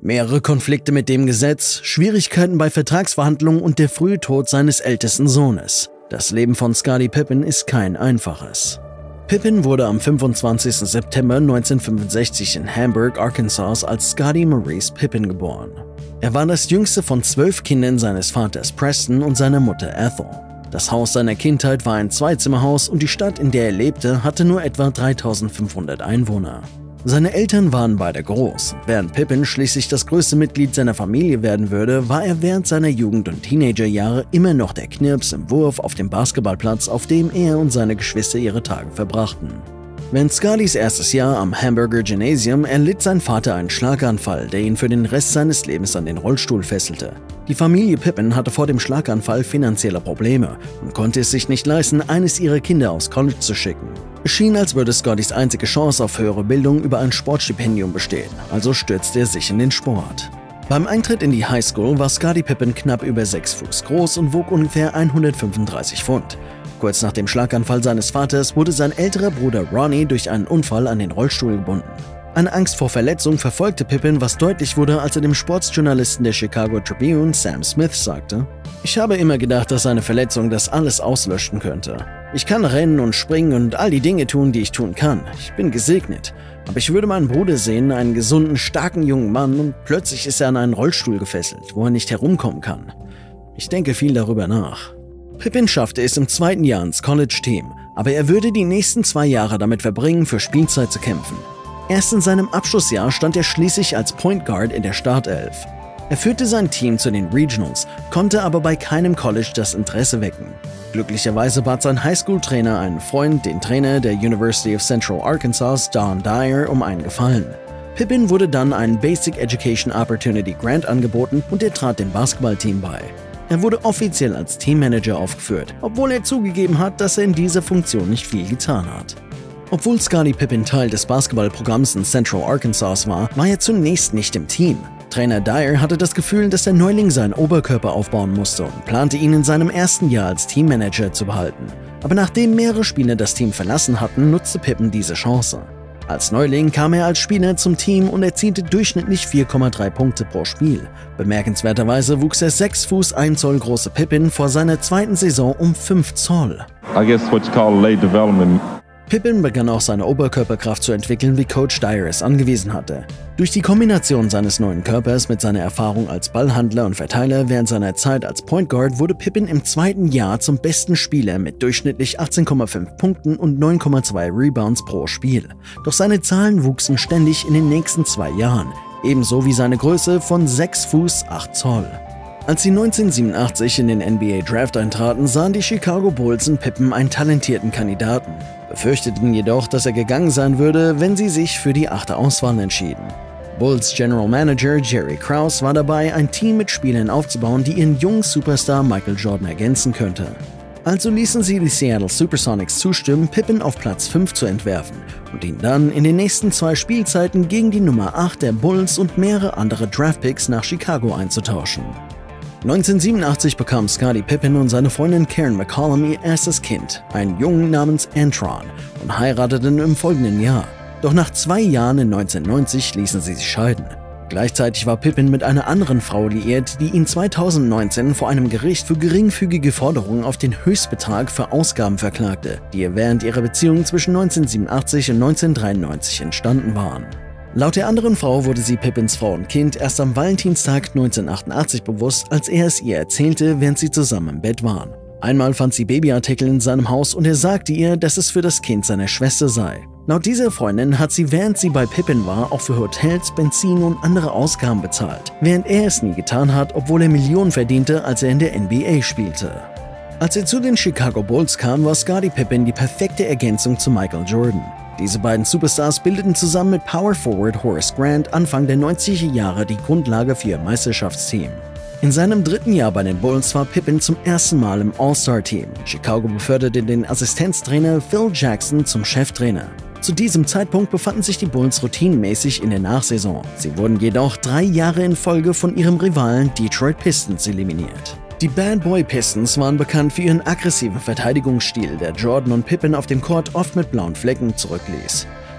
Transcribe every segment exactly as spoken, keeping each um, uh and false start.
Mehrere Konflikte mit dem Gesetz, Schwierigkeiten bei Vertragsverhandlungen und der frühe Tod seines ältesten Sohnes. Das Leben von Scottie Pippen ist kein einfaches. Pippen wurde am fünfundzwanzigsten September neunzehnhundertfünfundsechzig in Hamburg, Arkansas als Scottie Maurice Pippen geboren. Er war das jüngste von zwölf Kindern seines Vaters Preston und seiner Mutter Ethel. Das Haus seiner Kindheit war ein Zweizimmerhaus und die Stadt, in der er lebte, hatte nur etwa dreitausendfünfhundert Einwohner. Seine Eltern waren beide groß. Während Pippen schließlich das größte Mitglied seiner Familie werden würde, war er während seiner Jugend- und Teenagerjahre immer noch der Knirps im Wurf auf dem Basketballplatz, auf dem er und seine Geschwister ihre Tage verbrachten. Während Scotties erstes Jahr am Hamburger Gymnasium erlitt sein Vater einen Schlaganfall, der ihn für den Rest seines Lebens an den Rollstuhl fesselte. Die Familie Pippen hatte vor dem Schlaganfall finanzielle Probleme und konnte es sich nicht leisten, eines ihrer Kinder aufs College zu schicken. Es schien, als würde Scotties einzige Chance auf höhere Bildung über ein Sportstipendium bestehen, also stürzte er sich in den Sport. Beim Eintritt in die Highschool war Scottie Pippen knapp über sechs Fuß groß und wog ungefähr hundertfünfunddreißig Pfund. Kurz nach dem Schlaganfall seines Vaters wurde sein älterer Bruder Ronnie durch einen Unfall an den Rollstuhl gebunden. Eine Angst vor Verletzung verfolgte Pippen, was deutlich wurde, als er dem Sportsjournalisten der Chicago Tribune, Sam Smith, sagte: „Ich habe immer gedacht, dass eine Verletzung das alles auslöschen könnte. Ich kann rennen und springen und all die Dinge tun, die ich tun kann. Ich bin gesegnet. Aber ich würde meinen Bruder sehen, einen gesunden, starken jungen Mann, und plötzlich ist er an einen Rollstuhl gefesselt, wo er nicht herumkommen kann. Ich denke viel darüber nach." Pippen schaffte es im zweiten Jahr ins College-Team, aber er würde die nächsten zwei Jahre damit verbringen, für Spielzeit zu kämpfen. Erst in seinem Abschlussjahr stand er schließlich als Point Guard in der Startelf. Er führte sein Team zu den Regionals, konnte aber bei keinem College das Interesse wecken. Glücklicherweise bat sein Highschool-Trainer einen Freund, den Trainer der University of Central Arkansas, Don Dyer, um einen Gefallen. Pippen wurde dann einen Basic Education Opportunity Grant angeboten und er trat dem Basketballteam bei. Er wurde offiziell als Teammanager aufgeführt, obwohl er zugegeben hat, dass er in dieser Funktion nicht viel getan hat. Obwohl Scottie Pippen Teil des Basketballprogramms in Central Arkansas war, war er zunächst nicht im Team. Trainer Dyer hatte das Gefühl, dass der Neuling seinen Oberkörper aufbauen musste und plante ihn in seinem ersten Jahr als Teammanager zu behalten. Aber nachdem mehrere Spieler das Team verlassen hatten, nutzte Pippen diese Chance. Als Neuling kam er als Spieler zum Team und erzielte durchschnittlich vier Komma drei Punkte pro Spiel. Bemerkenswerterweise wuchs der sechs Fuß ein Zoll große Pippen vor seiner zweiten Saison um fünf Zoll. I guess what you call late development. Pippen begann auch seine Oberkörperkraft zu entwickeln, wie Coach Dyer es angewiesen hatte. Durch die Kombination seines neuen Körpers mit seiner Erfahrung als Ballhandler und Verteiler während seiner Zeit als Point Guard wurde Pippen im zweiten Jahr zum besten Spieler mit durchschnittlich achtzehn Komma fünf Punkten und neun Komma zwei Rebounds pro Spiel. Doch seine Zahlen wuchsen ständig in den nächsten zwei Jahren, ebenso wie seine Größe von sechs Fuß acht Zoll. Als sie neunzehnhundertsiebenundachtzig in den N B A Draft eintraten, sahen die Chicago Bulls in Pippen einen talentierten Kandidaten, befürchteten jedoch, dass er gegangen sein würde, wenn sie sich für die achte Auswahl entschieden. Bulls General Manager Jerry Krause war dabei, ein Team mit Spielern aufzubauen, die ihren jungen Superstar Michael Jordan ergänzen könnte. Also ließen sie die Seattle Supersonics zustimmen, Pippen auf Platz fünf zu entwerfen und ihn dann in den nächsten zwei Spielzeiten gegen die Nummer acht der Bulls und mehrere andere Draftpicks nach Chicago einzutauschen. neunzehnhundertsiebenundachtzig bekam Scottie Pippen und seine Freundin Karen McCollum ihr erstes Kind, einen Jungen namens Antron, und heirateten im folgenden Jahr. Doch nach zwei Jahren in neunzehnhundertneunzig ließen sie sich scheiden. Gleichzeitig war Pippen mit einer anderen Frau liiert, die ihn zweitausendneunzehn vor einem Gericht für geringfügige Forderungen auf den Höchstbetrag für Ausgaben verklagte, die ihr während ihrer Beziehung zwischen neunzehnhundertsiebenundachtzig und neunzehnhundertdreiundneunzig entstanden waren. Laut der anderen Frau wurde sie Pippins Frau und Kind erst am Valentinstag neunzehnhundertachtundachtzig bewusst, als er es ihr erzählte, während sie zusammen im Bett waren. Einmal fand sie Babyartikel in seinem Haus und er sagte ihr, dass es für das Kind seiner Schwester sei. Laut dieser Freundin hat sie, während sie bei Pippen war, auch für Hotels, Benzin und andere Ausgaben bezahlt, während er es nie getan hat, obwohl er Millionen verdiente, als er in der N B A spielte. Als er zu den Chicago Bulls kam, war Scottie Pippen die perfekte Ergänzung zu Michael Jordan. Diese beiden Superstars bildeten zusammen mit Power Forward Horace Grant Anfang der neunziger Jahre die Grundlage für ihr Meisterschaftsteam. In seinem dritten Jahr bei den Bulls war Pippen zum ersten Mal im All-Star-Team. Chicago beförderte den Assistenztrainer Phil Jackson zum Cheftrainer. Zu diesem Zeitpunkt befanden sich die Bulls routinemäßig in der Nachsaison. Sie wurden jedoch drei Jahre in Folge von ihrem Rivalen Detroit Pistons eliminiert. Die Bad Boy Pistons waren bekannt für ihren aggressiven Verteidigungsstil, der Jordan und Pippen auf dem Court oft mit blauen Flecken zurückließ.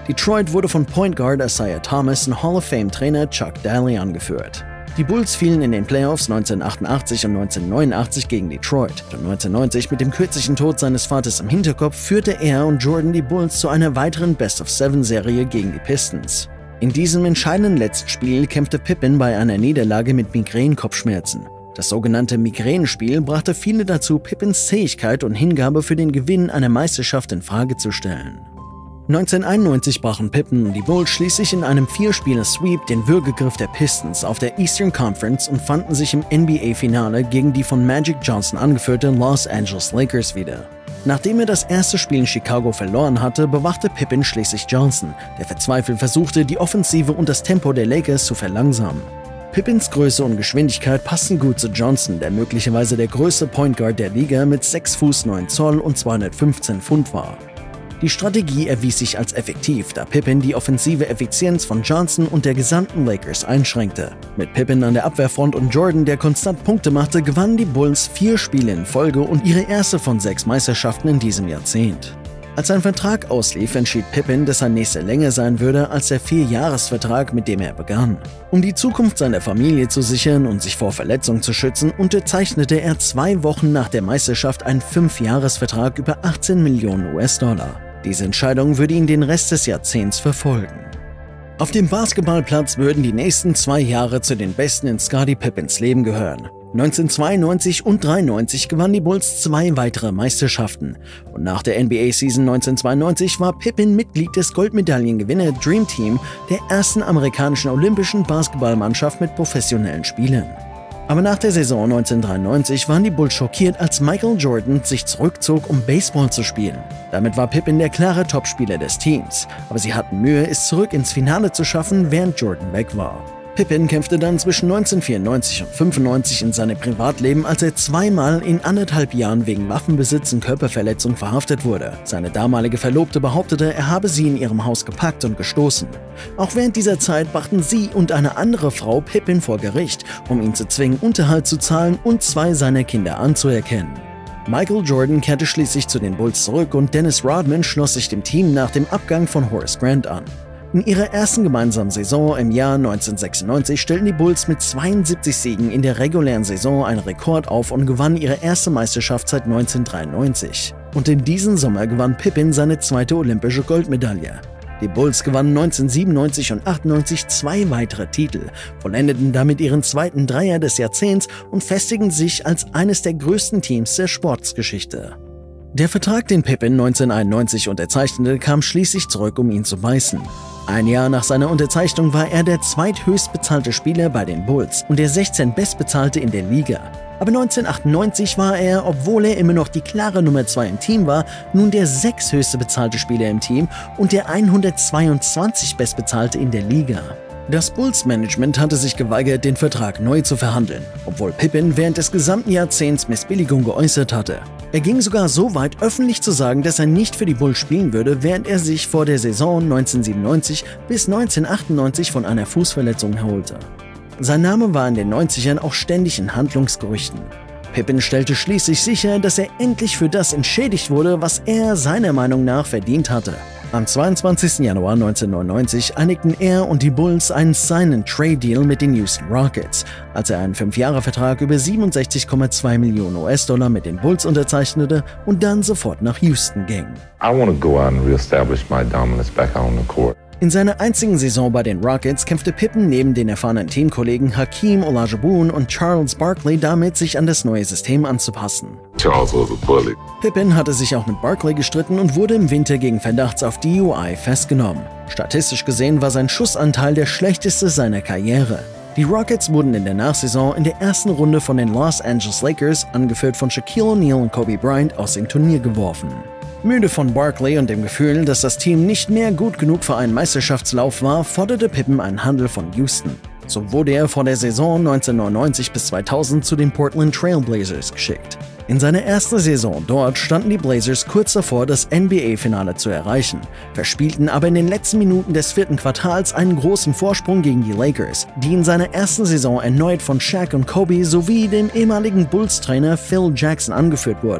Detroit wurde von Point Guard Isaiah Thomas und Hall of Fame-Trainer Chuck Daly angeführt. Die Bulls fielen in den Playoffs neunzehnhundertachtundachtzig und neunzehnhundertneunundachtzig gegen Detroit. Und neunzehnhundertneunzig, mit dem kürzlichen Tod seines Vaters im Hinterkopf, führte er und Jordan die Bulls zu einer weiteren Best-of-Seven-Serie gegen die Pistons. In diesem entscheidenden letzten Spiel kämpfte Pippen bei einer Niederlage mit Migränen-Kopfschmerzen. Das sogenannte Migränenspiel brachte viele dazu, Pippens Zähigkeit und Hingabe für den Gewinn einer Meisterschaft in Frage zu stellen. neunzehnhunderteinundneunzig brachen Pippen und die Bulls schließlich in einem Vier-Spieler-Sweep den Würgegriff der Pistons auf der Eastern Conference und fanden sich im N B A-Finale gegen die von Magic Johnson angeführte Los Angeles Lakers wieder. Nachdem er das erste Spiel in Chicago verloren hatte, bewachte Pippen schließlich Johnson, der verzweifelt versuchte, die Offensive und das Tempo der Lakers zu verlangsamen. Pippins Größe und Geschwindigkeit passten gut zu Johnson, der möglicherweise der größte Point Guard der Liga mit sechs Fuß neun Zoll und zweihundertfünfzehn Pfund war. Die Strategie erwies sich als effektiv, da Pippen die offensive Effizienz von Johnson und der gesamten Lakers einschränkte. Mit Pippen an der Abwehrfront und Jordan, der konstant Punkte machte, gewannen die Bulls vier Spiele in Folge und ihre erste von sechs Meisterschaften in diesem Jahrzehnt. Als sein Vertrag auslief, entschied Pippen, dass sein nächster länger sein würde als der Vierjahresvertrag, mit dem er begann. Um die Zukunft seiner Familie zu sichern und sich vor Verletzungen zu schützen, unterzeichnete er zwei Wochen nach der Meisterschaft einen Fünfjahresvertrag über achtzehn Millionen U S-Dollar. Diese Entscheidung würde ihn den Rest des Jahrzehnts verfolgen. Auf dem Basketballplatz würden die nächsten zwei Jahre zu den besten in Scottie Pippens Leben gehören. neunzehnhundertzweiundneunzig und neunzehnhundertdreiundneunzig gewannen die Bulls zwei weitere Meisterschaften. Und nach der N B A-Season neunzehnhundertzweiundneunzig war Pippen Mitglied des Goldmedaillengewinner Dream Team, der ersten amerikanischen olympischen Basketballmannschaft mit professionellen Spielern. Aber nach der Saison neunzehnhundertdreiundneunzig waren die Bulls schockiert, als Michael Jordan sich zurückzog, um Baseball zu spielen. Damit war Pippen der klare Topspieler des Teams, aber sie hatten Mühe, es zurück ins Finale zu schaffen, während Jordan weg war. Pippen kämpfte dann zwischen neunzehnhundertvierundneunzig und fünfundneunzig in seinem Privatleben, als er zweimal in anderthalb Jahren wegen Waffenbesitz und Körperverletzung verhaftet wurde. Seine damalige Verlobte behauptete, er habe sie in ihrem Haus gepackt und gestoßen. Auch während dieser Zeit brachten sie und eine andere Frau Pippen vor Gericht, um ihn zu zwingen, Unterhalt zu zahlen und zwei seiner Kinder anzuerkennen. Michael Jordan kehrte schließlich zu den Bulls zurück und Dennis Rodman schloss sich dem Team nach dem Abgang von Horace Grant an. In ihrer ersten gemeinsamen Saison im Jahr neunzehnhundertsechsundneunzig stellten die Bulls mit zweiundsiebzig Siegen in der regulären Saison einen Rekord auf und gewannen ihre erste Meisterschaft seit neunzehnhundertdreiundneunzig. Und in diesem Sommer gewann Pippen seine zweite olympische Goldmedaille. Die Bulls gewannen neunzehnhundertsiebenundneunzig und achtundneunzig zwei weitere Titel, vollendeten damit ihren zweiten Dreier des Jahrzehnts und festigten sich als eines der größten Teams der Sportgeschichte. Der Vertrag, den Pippen neunzehnhunderteinundneunzig unterzeichnete, kam schließlich zurück, um ihn zu beißen. Ein Jahr nach seiner Unterzeichnung war er der zweithöchst bezahlte Spieler bei den Bulls und der sechzehnten bestbezahlte in der Liga. Aber neunzehnhundertachtundneunzig war er, obwohl er immer noch die klare Nummer zwei im Team war, nun der sechsthöchste bezahlte Spieler im Team und der hundertzweiundzwanzig bestbezahlte in der Liga. Das Bulls-Management hatte sich geweigert, den Vertrag neu zu verhandeln, obwohl Pippen während des gesamten Jahrzehnts Missbilligung geäußert hatte. Er ging sogar so weit, öffentlich zu sagen, dass er nicht für die Bulls spielen würde, während er sich vor der Saison neunzehnhundertsiebenundneunzig bis neunzehnhundertachtundneunzig von einer Fußverletzung erholte. Sein Name war in den neunzigern auch ständig in Handlungsgerüchten. Pippen stellte schließlich sicher, dass er endlich für das entschädigt wurde, was er seiner Meinung nach verdient hatte. Am zweiundzwanzigsten Januar neunzehnhundertneunundneunzig einigten er und die Bulls einen Sign-and-Trade-Deal mit den Houston Rockets, als er einen Fünf-Jahre-Vertrag über siebenundsechzig Komma zwei Millionen U S-Dollar mit den Bulls unterzeichnete und dann sofort nach Houston ging. I want to go out and reestablish my dominance back on the court. In seiner einzigen Saison bei den Rockets kämpfte Pippen neben den erfahrenen Teamkollegen Hakeem Olajuwon und Charles Barkley damit, sich an das neue System anzupassen. Charles was a bully. Pippen hatte sich auch mit Barkley gestritten und wurde im Winter gegen Verdachts auf D U I festgenommen. Statistisch gesehen war sein Schussanteil der schlechteste seiner Karriere. Die Rockets wurden in der Nachsaison in der ersten Runde von den Los Angeles Lakers, angeführt von Shaquille O'Neal und Kobe Bryant, aus dem Turnier geworfen. Müde von Barkley und dem Gefühl, dass das Team nicht mehr gut genug für einen Meisterschaftslauf war, forderte Pippen einen Handel von Houston. So wurde er vor der Saison neunzehnhundertneunundneunzig bis zweitausend zu den Portland Trail Blazers geschickt. In seiner ersten Saison dort standen die Blazers kurz davor, das N B A-Finale zu erreichen, verspielten aber in den letzten Minuten des vierten Quartals einen großen Vorsprung gegen die Lakers, die in seiner ersten Saison erneut von Shaq und Kobe sowie dem ehemaligen Bulls-Trainer Phil Jackson angeführt wurden.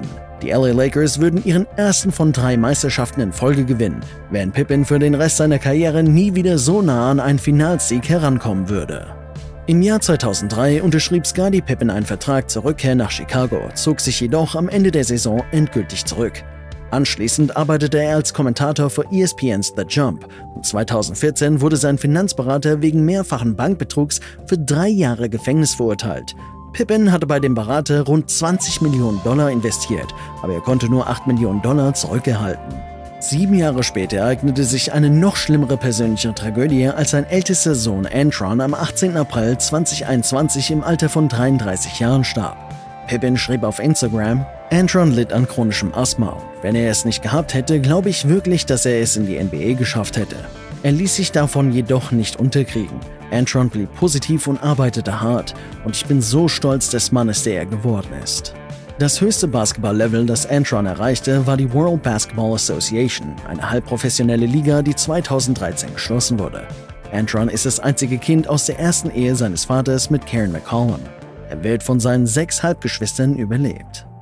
Die L A Lakers würden ihren ersten von drei Meisterschaften in Folge gewinnen, während Pippen für den Rest seiner Karriere nie wieder so nah an einen Finalsieg herankommen würde. Im Jahr zweitausenddrei unterschrieb Scottie Pippen einen Vertrag zur Rückkehr nach Chicago, zog sich jedoch am Ende der Saison endgültig zurück. Anschließend arbeitete er als Kommentator für E S P N's The Jump und zweitausendvierzehn wurde sein Finanzberater wegen mehrfachen Bankbetrugs für drei Jahre Gefängnis verurteilt. Pippen hatte bei dem Berater rund zwanzig Millionen Dollar investiert, aber er konnte nur acht Millionen Dollar zurückerhalten. Sieben Jahre später ereignete sich eine noch schlimmere persönliche Tragödie, als sein ältester Sohn Antron am achtzehnten April zweitausendeinundzwanzig im Alter von dreiunddreißig Jahren starb. Pippen schrieb auf Instagram: Antron litt an chronischem Asthma und wenn er es nicht gehabt hätte, glaube ich wirklich, dass er es in die N B A geschafft hätte. Er ließ sich davon jedoch nicht unterkriegen. Antron blieb positiv und arbeitete hart und ich bin so stolz des Mannes, der er geworden ist. Das höchste Basketball-Level, das Antron erreichte, war die World Basketball Association, eine halbprofessionelle Liga, die zweitausenddreizehn geschlossen wurde. Antron ist das einzige Kind aus der ersten Ehe seines Vaters mit Karen McCollum. Er wird von seinen sechs Halbgeschwistern überlebt.